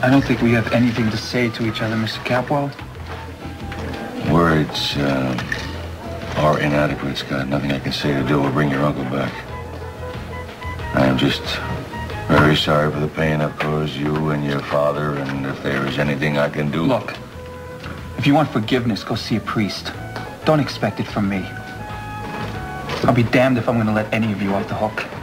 I don't think we have anything to say to each other, Mr. Capwell. Words are inadequate, Scott. Nothing I can say to do will bring your uncle back. I am just very sorry for the pain I've caused you and your father, and if there is anything I can do... Look, if you want forgiveness, go see a priest. Don't expect it from me. I'll be damned if I'm going to let any of you off the hook.